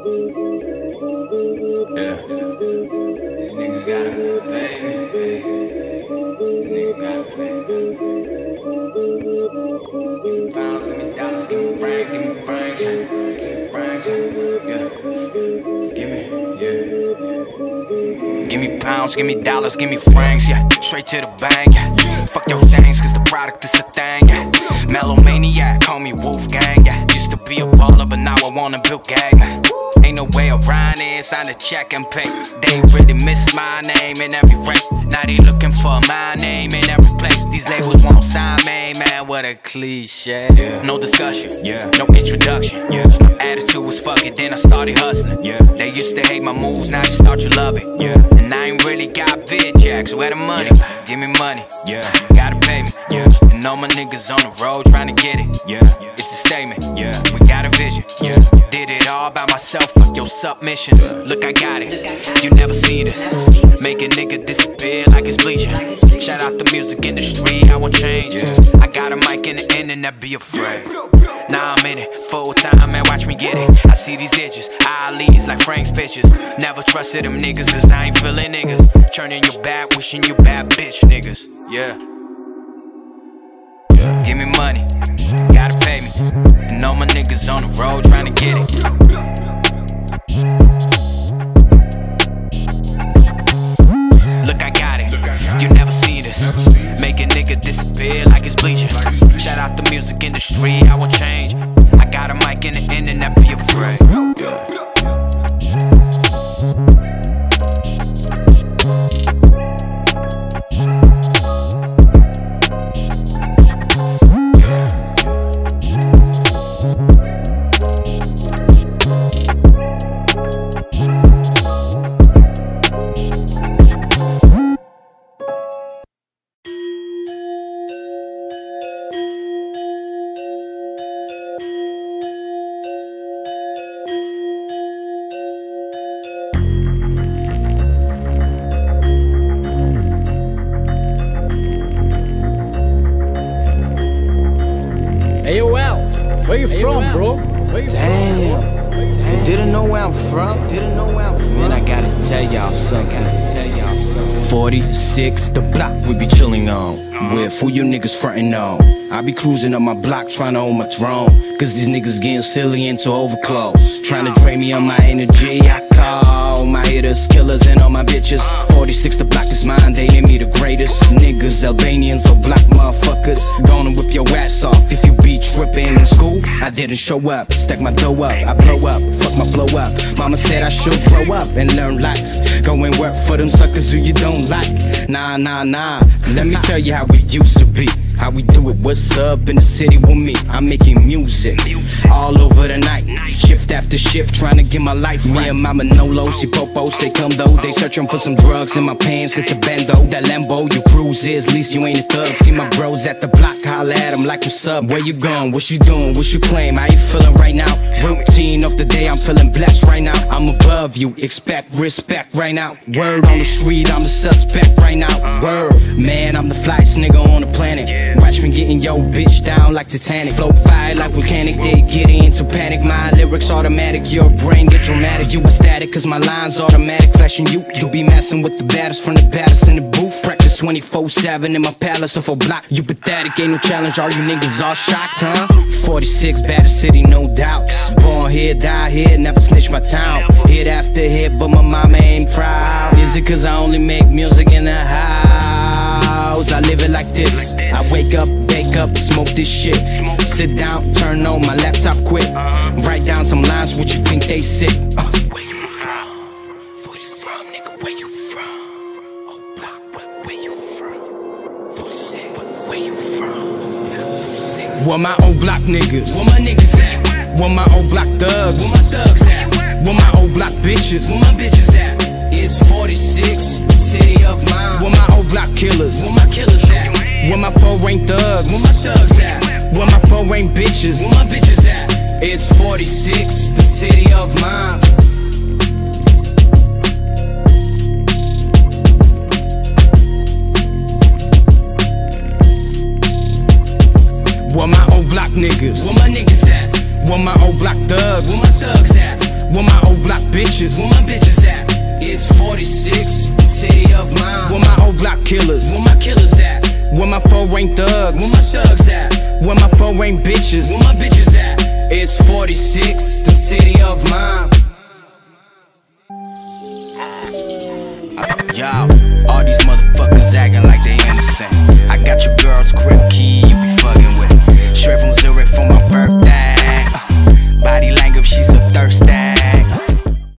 Yeah. These niggas gotta pay me, pay. These niggas gotta pay. Give me pounds, give me dollars, give me rings, give me rings, give me rings, yeah. Give me pounds, give me dollars, give me francs, yeah. Straight to the bank, yeah. Fuck your things, cause the product is a thing, yeah. Melomaniac, call me Wolfgang, yeah. Used to be a baller, but now I wanna build gang, man. Ain't no way around it, sign a check and pay. They really miss my name in every rank. Now they looking for my name in every place. These labels won't sign me, man, what a cliche, yeah. No discussion, yeah. No introduction, yeah. My attitude was fuck it, then I started hustling, yeah. They used to hate my moves, now they start to love it, yeah. And I ain't really got vid checks, where the money? Yeah. Give me money, yeah. Gotta pay me, yeah. And all my niggas on the road trying to get it, yeah. It's a statement, yeah. We got a vision, yeah. Did it all by myself, fuck your submissions. Look, I got it, you never seen this. Make a nigga disappear like it's bleaching. Shout out the music industry, I won't change it. I got a mic in the end and I be afraid. Now I'm in it, full time and watch me get it. I see these digits, ILs like Frank's pictures. Never trusted them niggas cause I ain't feeling niggas. Turning your bad, wishing you bad bitch niggas, yeah. Give me money, gotta pay me. And all my niggas on the road trying to get it. Look, I got it, you never seen this. Make a nigga disappear like it's bleaching. Shout out the music industry, I won't change. I got a mic in the end and I be afraid, yeah. Where you from, bro? Damn. You didn't know where I'm from? Man, I gotta tell y'all something. 46, the block we be chilling on. With who you niggas frontin' on. I be cruising up my block trying to hold my throne. Cause these niggas getting silly into overclose. Trying to drain me on my energy. I call my hitters, killers, and all my bitches. 46, the block is mine, they name me the greatest. Niggas, Albanians, or black motherfuckers. Gonna whip your ass off if you be trippin' in school. I didn't show up, stack my dough up, I blow up, fuck my flow up. Mama said I should grow up and learn life. Go and work for them suckers who you don't like. Nah, nah, nah, let me tell you how we used to be. How we do it, what's up in the city with me? I'm making music all over the night, shift after shift, trying to get my life right. Me and Mama Nolo, see popos, they come though. They searching for some drugs in my pants at the bando. That Lambo, you cruises, least you ain't a thug. See my bros at the block, holla at them like what's up? Where you going, what you doing, what you claim? How you feeling right now? Routine of the day, I'm feeling blessed right now. I'm above you, expect respect right now. Word on the street, I'm the suspect right now. Word, man, I'm the flyest nigga on the planet. Watch me getting yo bitch down like Titanic. Flow fire like volcanic, they get into panic. My lyrics automatic, your brain get dramatic. You ecstatic cause my lines automatic. Flashing you, you be messing with the baddest from the baddest in the booth. Practice 24/7 in my palace of a block. You pathetic, ain't no challenge, all you niggas all shocked, huh? 46, baddest city, no doubts. Born here, die here, never snitch my town. Hit after hit, but my mama ain't proud. Is it cause I only make music in the house? I live it like this. I wake up, bake up, smoke this shit. Sit down, turn on my laptop quick. Write down some lines, what you think they sick. Where you from? Where you from, nigga? Where you from? Oh, block, where you from? 46, where you from? 46. Where my old block niggas? Where my niggas at? Where my old block thugs? Where my thugs at? Where my old block bitches? Where my bitches at? It's 46, the city of mine. Where my old block killers? Where my killers at? Where my four ain't thugs? Where my thugs at? Where my four ain't bitches? Where my bitches at? It's 46, the city of mine. Where my old block niggas? Where my niggas at? Where my old block thugs? Where my thugs at? Where my old bitches? Where my bitches at? It's 46, the city of mine. Where my whole block killers? Where my killers at? Where my four ain't thugs? Where my thugs at? Where my four ain't bitches? Where my bitches at? It's 46, the city of mine. Yo, all these motherfuckers acting like they innocent. I got your